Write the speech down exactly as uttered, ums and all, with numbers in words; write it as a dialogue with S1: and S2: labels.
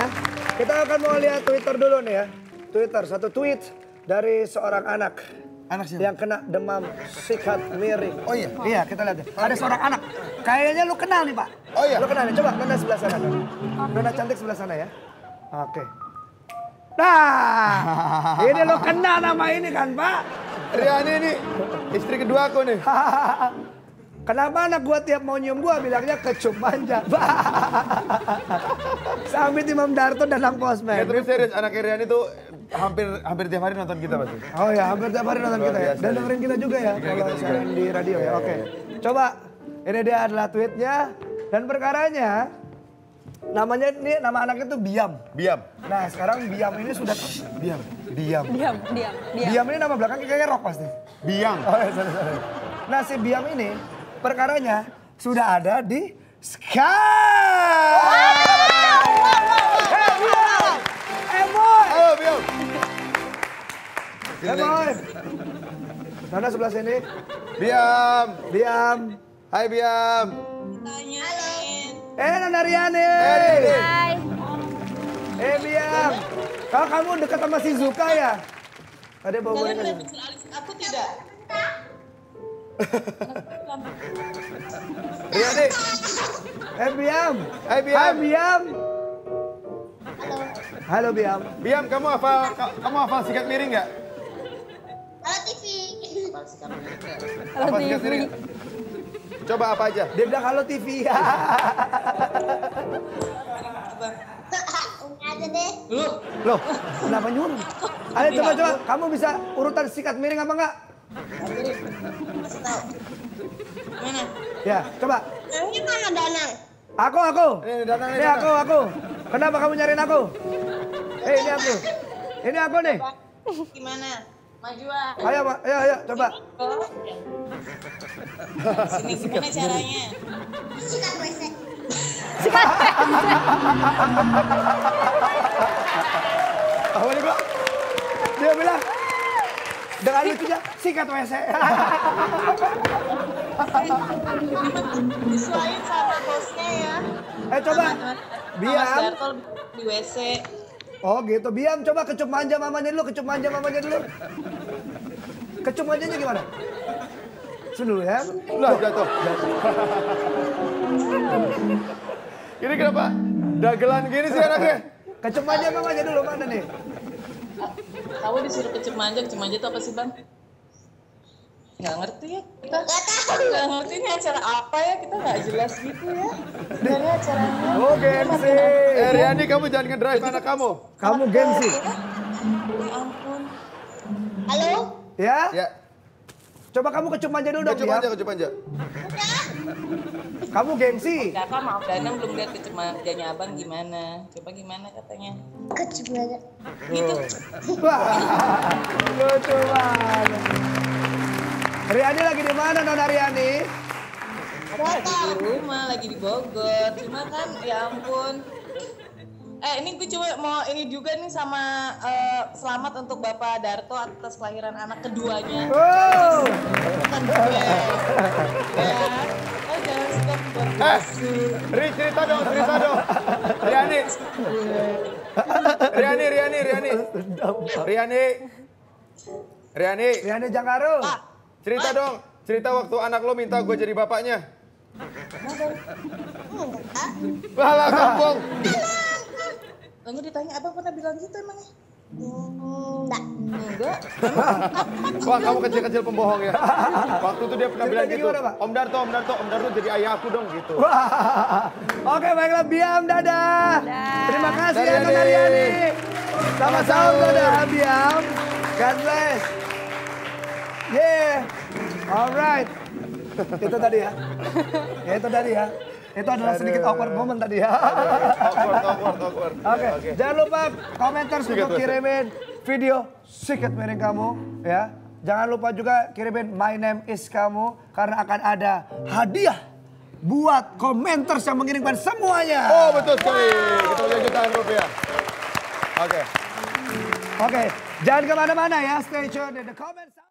S1: ya. Kita akan mau lihat Twitter dulu nih ya. Twitter, satu tweet dari seorang anak.
S2: Anak siapa?
S1: Yang kena demam sikat miring.
S2: Oh iya?
S1: Iya, kita lihat ya. Ada seorang anak. Kayaknya lu kenal nih, Pak.
S2: Oh iya?
S1: Lu kenal nih. Coba Nona sebelah sana. Nona cantik sebelah sana ya. Oke. Nah, ini lo kenal nama ini kan, Pak?
S2: Riani nih, istri kedua aku nih.
S1: Kenapa anak gua tiap mau nyium gua bilangnya kecup manja? Sambil Imam Darto dan Lang Posmen.
S2: Ya, tapi serius, anak Riani tuh hampir hampir tiap hari nonton kita pasti.
S1: Oh ya, hampir tiap hari nonton kita ya. Dan dengerin kita juga ya kalau siaran di radio ya. Oke. Coba, ini dia adalah tweetnya dan perkaranya. Namanya ini nama anaknya tuh Biam.
S2: Biam.
S1: Nah sekarang Biam ini sudah Biam. Biam.
S3: Diam, diam, diam.
S1: Biam ini nama belakangnya kayaknya rock pasti.
S2: Biam.
S1: Oh ya, sorry, sorry. Nah si Biam ini perkaranya sudah ada di Sky. Hey Biam. Eh boy.
S2: Halo Biam.
S1: Eh boy. Nona sebelah sini.
S2: Biam.
S1: Biam.
S2: Hai Biam.
S1: Eh Nona Riani.
S3: Hai.
S1: Eh Biam. Kalau kamu dekat sama si Zuka ya? Ada bawa boneka sini.
S4: Aku tidak.
S2: Riani.
S1: Eh Biam.
S2: Hai Biam.
S1: Hai Biam.
S4: Halo.
S1: Halo Biam.
S2: Biam, kamu hafal ka- kamu hafal sikat miring nggak?
S4: Halo T V.
S3: Halo
S2: Hafal sikat
S3: T V.
S2: miring nggak? Coba apa aja?
S1: Dia bilang halo T V.
S4: Umi aja deh.
S1: Loh, kenapa nyuruh? Ayo coba coba, kamu bisa urutan sikat miring apa enggak?
S4: Kasih tahu. Mana?
S1: Ya, coba.
S4: Ini mana Danang?
S1: Aku, aku.
S2: Ini, ini Danang, ini
S1: Ini aku, aku. Kenapa kamu nyariin aku? Eh, ini aku. Ini aku nih.
S4: Gimana? Majuan.
S1: Ayo, Pak. Ayo, ayo, coba.
S4: Oh. Sini gimana caranya? Sikat W C.
S1: Apa dia bilang? Dia bilang, dengan lucunya, sikat W C.
S4: Sesuaiin sama bosnya ya.
S1: Eh, coba.
S4: Mas
S1: Biam.
S4: Darto di W C.
S1: Oh gitu, Biam coba kecup manja mamanya dulu, kecup manja mamanya dulu. Kecup manjanya gimana? Sini dulu ya.
S2: Lah jatuh. Ini kenapa? Dagelan gini sih anaknya.
S1: Kecup manja mamanya dulu, mana nih?
S4: Kamu disuruh kecep manja, kecep manja itu apa sih Bang? Nggak ngerti ya kita. Nggak ngerti ini acara apa ya, kita nggak jelas gitu ya. Sebenarnya acaranya.
S1: Oh gengsi.
S2: Eh Riani, kamu jangan ngedrive anak kamu.
S1: Kamu gengsi.
S4: Ya ampun. Halo?
S1: Ya?
S2: Ya,
S1: Coba kamu kecup manja dulu dong,
S2: kecup
S1: Biam.
S2: aja, kecup aja.
S1: Kamu gengsi.
S4: Kakak maaf Danang belum lihat kecep manjanya abang gimana. Coba gimana katanya. Kecep manja. Gitu.
S1: Wah, lucu banget. Riani lagi di mana, Nona Riani?
S4: Lagi di rumah, lagi di Bogor. Cuma kan ya ampun. Eh ini gue coba mau ini juga nih sama eh, selamat untuk Bapak Darto atas kelahiran anak keduanya.
S1: Oh.
S4: Bukan gue. Ya. Oh jangan suka buat
S2: Eh, Ri, cerita dong, cerita dong. Riani. Riani, Riani, Riani. Riani. Riani,
S1: Riani Jangkaro.
S2: cerita dong. Cerita waktu anak lo minta gue jadi bapaknya. Walah kampung.
S4: Lalu ditanya abang pernah bilang gitu emangnya? Enggak. Enggak.
S2: Wah, kamu kecil-kecil pembohong ya. Waktu itu dia pernah bilang
S1: Ceritanya
S2: gitu.
S1: gimana, Pak?
S2: Om Darto, Om Darto, Om Darto jadi ayah aku dong gitu.
S1: Wah. Oke, baiklah Biam, dadah.
S3: Dadah.
S1: Terima kasih ya,
S2: Dadah,
S1: Nona
S2: Riani.
S1: Riani. Selamat sahur, dadah Biam. God bless. Yeah. Alright. Itu tadi ya. Ya itu tadi ya. Itu adalah sedikit awkward moment tadi ya.
S2: Awkward, awkward, awkward.
S1: Oke, jangan lupa komentar untuk kirimin video sikat miring kamu ya. Jangan lupa juga kirimin my name is kamu karena akan ada hadiah buat komentar yang mengirimkan semuanya.
S2: Oh betul sekali. Kita punya jutaan rupiah. Oke.
S1: Oke, jangan kemana-mana ya. Stay tune in the comments.